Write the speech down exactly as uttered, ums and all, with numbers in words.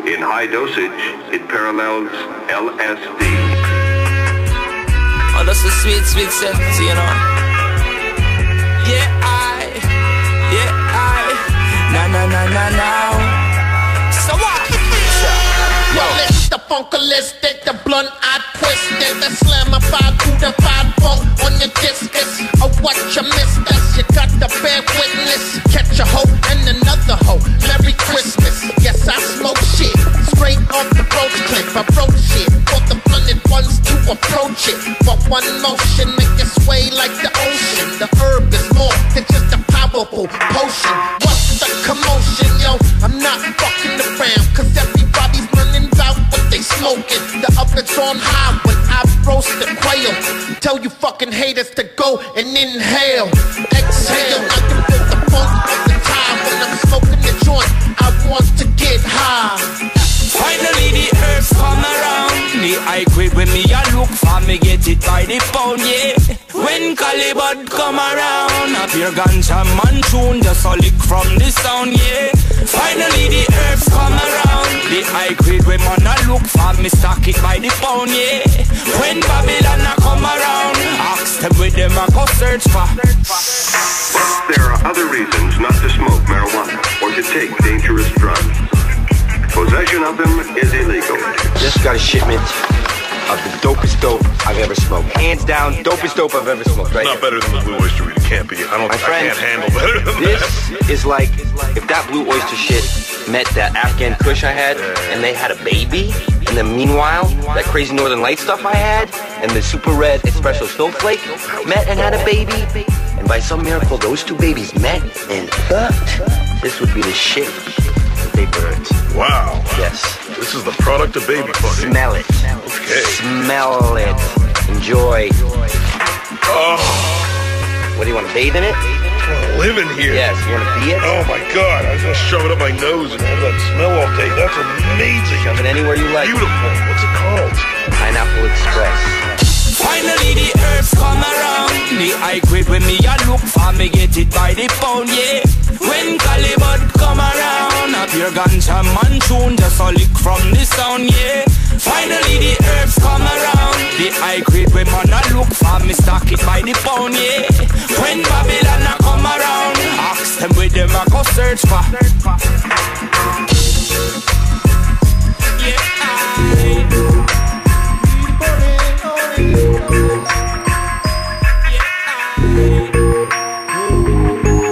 In high dosage, it parallels L S D. Oh, that's a sweet, sweet sense, you know. Yeah, I, yeah, I, na na na na na. So what? Yo, it's the funkalistic, the blunt, I twisted, the slamified, codified funk on your discus. Oh, what you missed us, you got to bear witness. Catch a hoe and another hoe. Merry Christmas. Yes, I smoke shit straight off the roach clip. I broke shit for the blunted ones to approach it. For one motion, make it sway like the ocean. The herb is more than just a powerful potion. What's the commotion, yo? I'm not fucking around, cause everybody's running about what they smoking. The oven's on high when I roast the quail. Tell you fucking haters to go and inhale. Exhale, I can feel the funk of the time when I'm smoking the joint. I want to get high. Finally the herbs come around. The high grade when me a look for, me get it by the pound, yeah. When Calibut come around, up your ganja man tune, just a lick from the sound, yeah. Finally the herbs come around. The high grade when man a look for, me stock it by the pound, yeah. When Babylon a come around, ask them with them I go search for. But there are other reasons not to smoke marijuana or to take dangerous drugs. Possession of them is illegal. Just got a shipment of the dopest dope I've ever smoked. Hands down, dopest dope I've ever smoked. Right Not better than the Blue Oyster Weed. It can't be. I don't. My friend, I can't handle better than this that. is like if that Blue Oyster shit met that Afghan Kush I had, and they had a baby, and then meanwhile that crazy Northern Light stuff I had, and the super red espresso snowflake met and had a baby, and by some miracle those two babies met and fucked. This would be the shit. They burnt. Wow. Yes. This is the product of baby fucking. Smell it. Okay. Smell it. Enjoy. Oh. What do you want to bathe in it? I want to live in here. Yes. You want to be it? Oh my god. I was gonna shove it up my nose and have that smell all day. That's amazing. Shove it anywhere you like. Beautiful. What's it called? Pineapple Express. Finally the herbs come around. The high grade when me a look for, me get it by the pound, yeah. When Calibut come around, up your ganja man tune, just a lick from the sound, yeah. Finally the herbs come around. The high grade when man a look for, me stock it by the pound, yeah. When Babylon a come around, ask them with them I go search for.